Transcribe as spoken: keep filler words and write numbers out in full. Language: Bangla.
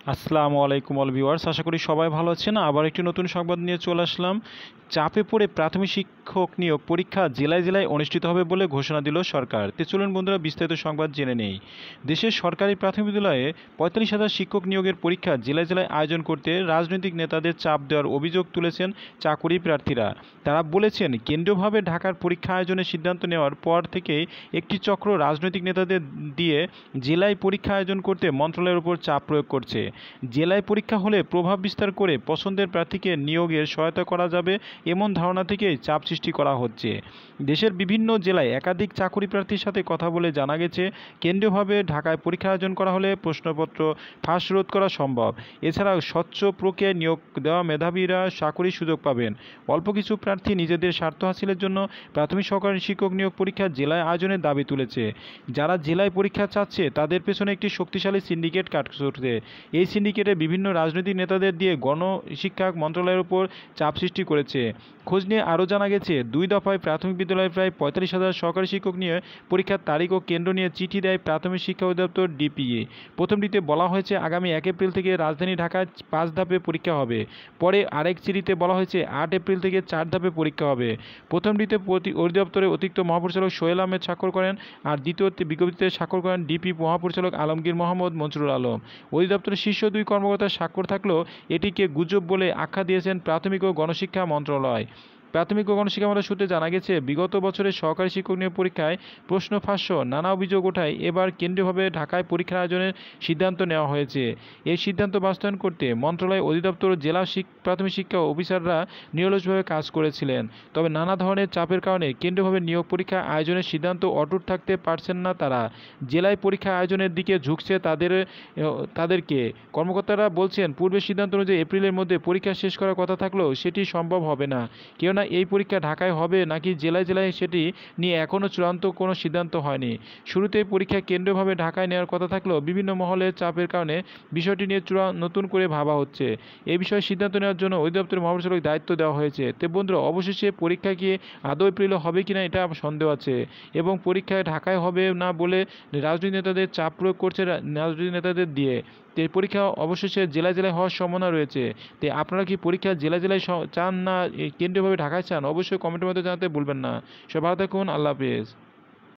আসসালামু আলাইকুম অল ভিউয়ার্স, আশা করি সবাই ভালো আছেন। আবার একটি নতুন সংবাদ নিয়ে চলে আসলাম। চাপে পড়ে প্রাথমিক শিক্ষক নিয়োগ পরীক্ষা জেলায় জেলায় অনুষ্ঠিত হবে বলে ঘোষণা দিল সরকার। তো চলুন বন্ধুরা বিস্তারিত সংবাদ জেনে নেই। দেশের সরকারি প্রাথমিক বিদ্যালয়ে পঁয়তাল্লিশ হাজার শিক্ষক নিয়োগের পরীক্ষা জেলায় জেলায় আয়োজন করতে রাজনৈতিক নেতাদের চাপ দেওয়ার অভিযোগ তুলেছেন চাকুরি প্রার্থীরা। তারা বলেছেন, কেন্দ্রীয়ভাবে ঢাকার পরীক্ষা আয়োজনের সিদ্ধান্ত নেওয়ার পর থেকেই একটি চক্র রাজনৈতিক নেতাদের দিয়ে জেলায় পরীক্ষা আয়োজন করতে মন্ত্রণালয়ের উপর চাপ প্রয়োগ করছে। জেলায় পরীক্ষা হলে প্রভাব বিস্তার করে পছন্দের প্রার্থীকে নিয়োগের সহায়তা করা যাবে এমন ধারণা থেকেই চাপ সৃষ্টি করা হচ্ছে। দেশের বিভিন্ন জেলায় একাধিক চাকরি প্রার্থীর সাথে কথা বলে জানা গেছে, কেন্দ্রীয়ভাবে ঢাকায় পরীক্ষা আয়োজন করা হলে প্রশ্নপত্র ফাঁস রোধ করা সম্ভব। এছাড়াও স্বচ্ছ প্রক্রিয়ায় নিয়োগ দেওয়া মেধাবীরা চাকরির সুযোগ পাবেন। অল্প কিছু প্রার্থী নিজেদের স্বার্থ হাসিলের জন্য প্রাথমিক সহকারী শিক্ষক নিয়োগ পরীক্ষা জেলায় আয়োজনের দাবি তুলেছে। যারা জেলায় পরীক্ষা চাচ্ছে তাদের পেছনে একটি শক্তিশালী সিন্ডিকেট কাজ করছে। এই সিন্ডিকেটে বিভিন্ন রাজনৈতিক নেতাদের দিয়ে গণশিক্ষা মন্ত্রণালয়ের উপর চাপ সৃষ্টি করেছে। খোঁজ নিয়ে আরও জানা গেছে, দুই দফায় প্রাথমিক বিদ্যালয়ে প্রায় পঁয়তাল্লিশ হাজার সহকারী শিক্ষক নিয়ে পরীক্ষার তারিখ ও কেন্দ্র নিয়ে চিঠি দেয় প্রাথমিক শিক্ষা অধিদপ্তর ডিপিএ। প্রথমটিতে বলা হয়েছে আগামী এক এপ্রিল থেকে রাজধানী ঢাকায় পাঁচ ধাপে পরীক্ষা হবে। পরে আরেক চিঠিতে বলা হয়েছে আট এপ্রিল থেকে চার ধাপে পরীক্ষা হবে। প্রথমটিতে অধিদপ্তরের অতিরিক্ত মহাপরিচালক সোহেল আহমেদ স্বাক্ষর করেন, আর দ্বিতীয় বিজ্ঞপ্তিতে স্বাক্ষর করেন ডিপি মহাপরিচালক আলমগীর মোহাম্মদ মনসুরুল আলম। অধিদপ্তরের শীর্ষ দুই কর্মকর্তার স্বাক্ষর থাকলেও এটিকে গুজব বলে আখ্যা দিয়েছেন প্রাথমিক ও গণশিক্ষা মন্ত্রণালয়। প্রাথমিক ও গণশিক্ষা মন্ত্রণালয় সূত্রে জানা গেছে, বিগত বছরের সহকারী শিক্ষক নিয়োগ পরীক্ষায় প্রশ্ন ফাঁস নানা অভিযোগ ওঠায় এবার কেন্দ্রীয়ভাবে ঢাকায় পরীক্ষা আয়োজনের সিদ্ধান্ত নেওয়া হয়েছে। এই সিদ্ধান্ত বাস্তবায়ন করতে মন্ত্রণালয়, অধিদপ্তর ও জেলা প্রাথমিক শিক্ষা অফিসাররা নিরলসভাবে কাজ করেছিলেন। তবে নানা ধরনের চাপের কারণে কেন্দ্রীয়ভাবে নিয়োগ পরীক্ষা আয়োজনের সিদ্ধান্ত অটুট থাকতে পারছেন না তারা। জেলায় পরীক্ষা আয়োজনের দিকে ঝুঁকছে তাদের তাদেরকে কর্মকর্তারা বলছেন, পূর্বের সিদ্ধান্ত অনুযায়ী এপ্রিলের মধ্যে পরীক্ষা শেষ করার কথা থাকলেও সেটি সম্ভব হবে না, কেননা এই পরীক্ষা ঢাকায় হবে নাকি জেলায় জেলায় সেটি নিয়ে এখনও চূড়ান্ত কোনো সিদ্ধান্ত হয়নি। শুরুতে পরীক্ষা কেন্দ্রীয়ভাবে ঢাকায় নেওয়ার কথা থাকলেও বিভিন্ন মহলের চাপের কারণে বিষয়টি নিয়ে চূড়া নতুন করে ভাবা হচ্ছে। এই বিষয়ে সিদ্ধান্ত নেওয়ার জন্য অধিদপ্তরের মহাপরিচালক দায়িত্ব দেওয়া হয়েছে। তো বন্ধুরা, অবশেষে পরীক্ষা কি আদৌ এপ্রিলে হবে কিনা এটা সন্দেহ আছে, এবং পরীক্ষায় ঢাকায় হবে না বলে রাজনৈতিক নেতাদের চাপ প্রয়োগ করছে রাজনৈতিক নেতাদের দিয়ে। তো এই পরীক্ষা অবশেষে জেলায় জেলায় হওয়ার সম্ভাবনা রয়েছে। তো আপনারা কি পরীক্ষা জেলা জেলায় চান না কেন্দ্রীয়ভাবে ঢাকায় চান? অবশ্যই কমেন্টের মধ্যে জানাতে ভুলবেন না। সবাই ভালো থাকুন, আল্লাহ হাফেজ।